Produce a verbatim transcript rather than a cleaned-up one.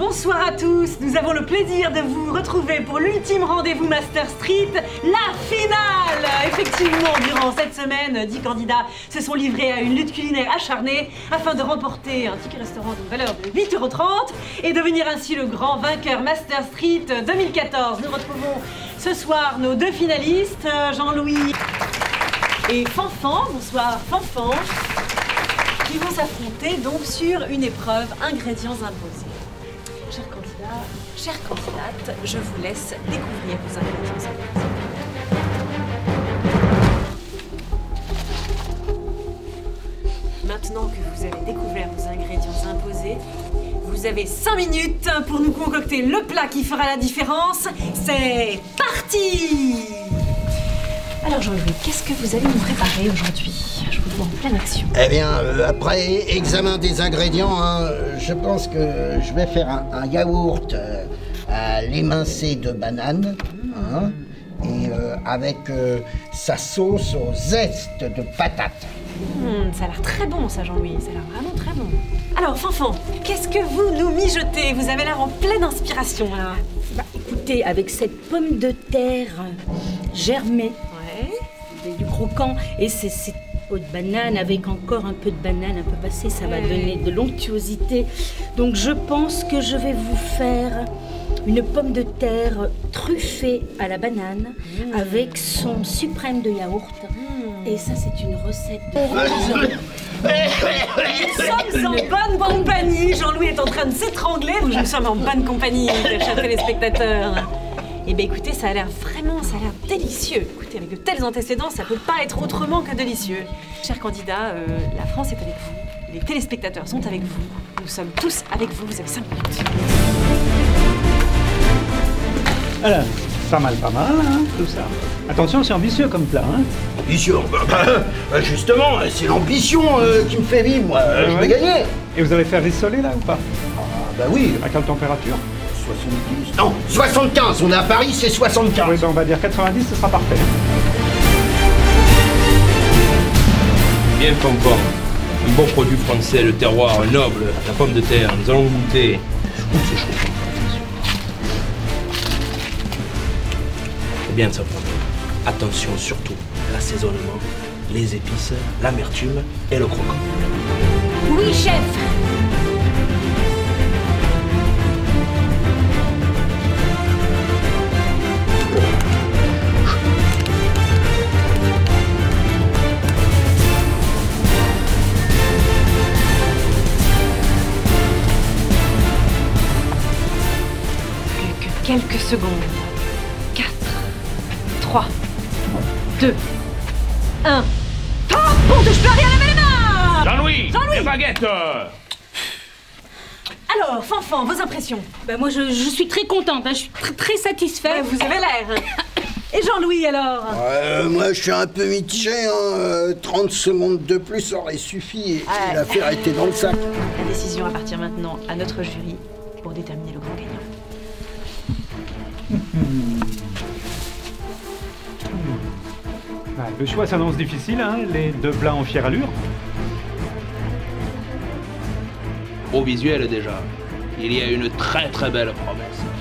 Bonsoir à tous, nous avons le plaisir de vous retrouver pour l'ultime rendez-vous Master Street, la finale. Effectivement, durant cette semaine, dix candidats se sont livrés à une lutte culinaire acharnée afin de remporter un ticket restaurant d'une valeur de huit euros trente et devenir ainsi le grand vainqueur Master Street deux mille quatorze. Nous retrouvons ce soir nos deux finalistes, Jean-Louis et Fanfan. Bonsoir Fanfan, qui vont s'affronter donc sur une épreuve ingrédients imposés. Chers candidats, chères candidates, je vous laisse découvrir vos ingrédients imposés. Maintenant que vous avez découvert vos ingrédients imposés, vous avez cinq minutes pour nous concocter le plat qui fera la différence. C'est parti! Alors Jean-Louis, qu'est-ce que vous allez nous préparer aujourd'hui? Je vous vois en pleine action. Eh bien, euh, après examen des ingrédients, hein, je pense que je vais faire un, un yaourt euh, à l'émincé de banane, hein, et euh, avec euh, sa sauce au zeste de patate. Mmh, ça a l'air très bon ça Jean-Louis, ça a l'air vraiment très bon. Alors Fanfan, qu'est-ce que vous nous mijotez? Vous avez l'air en pleine inspiration là. Bah écoutez, avec cette pomme de terre germée, ouais, du croquant, et c'est cette peau de banane avec encore un peu de banane un peu passée, ça va ouais. donner de l'onctuosité. Donc je pense que je vais vous faire une pomme de terre truffée à la banane mmh. avec son suprême de yaourt. Mmh. Et ça, c'est une recette. Nous sommes en bonne compagnie. Jean-Louis est en train de s'étrangler, donc nous sommes en bonne compagnie, chers téléspectateurs. Eh bien écoutez, ça a l'air vraiment, ça a l'air délicieux. Écoutez, avec de tels antécédents, ça peut pas être autrement que délicieux. Chers candidats, euh, la France est avec vous. Les téléspectateurs sont avec vous. Nous sommes tous avec vous. Vous avez cinq minutes. Alors, pas mal, pas mal, hein, tout ça. Attention, c'est ambitieux comme plat, hein. Ambitieux? Bah, justement, c'est l'ambition euh, qui me fait vivre, moi. Euh, je ouais. vais gagner. Et vous allez faire rissoler, là, ou pas? Ah, bah oui. À quelle température? soixante-dix. Non, soixante-quinze. On est à Paris, c'est soixante-quinze. Oui, ben on va dire quatre-vingt-dix, ce sera parfait. Bien Fanfan, un bon produit français, le terroir noble, la pomme de terre, nous allons goûter. Ouh, c'est chaud. C'est bien ça. Attention surtout, l'assaisonnement, les épices, l'amertume et le croquant. Oui, chef. Quelques secondes. quatre, trois, deux, un. Oh, bon, je peux rien laver les mains! Jean-Louis, Jean-Louis les baguettes. Alors, Fanfan, vos impressions? Ben moi, je, je suis très contente, hein, je suis très, très satisfaite. Ouais, vous avez l'air. Et Jean-Louis, alors? Euh, moi, je suis un peu mitigé, hein. Euh, trente secondes de plus aurait suffi et, ouais. et l'affaire était dans le sac. La décision appartient maintenant à notre jury pour déterminer le grand gagnant. Ouais, le choix s'annonce difficile, hein, les deux plats en fière allure. Au visuel déjà, il y a une très très belle promesse.